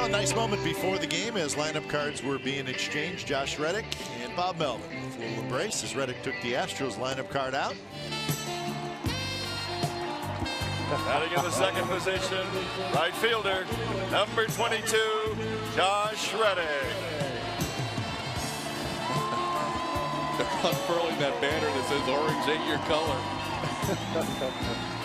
a nice moment before the game as lineup cards were being exchanged. Josh Reddick and Bob Melvin with a little embrace as Reddick took the Astros lineup card out. Batting in the second position, right fielder, number 22, Josh Reddick. They're unfurling that banner that says orange ain't your color.